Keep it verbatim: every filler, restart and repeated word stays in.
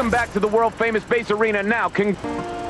Welcome back to the world-famous base arena now. Con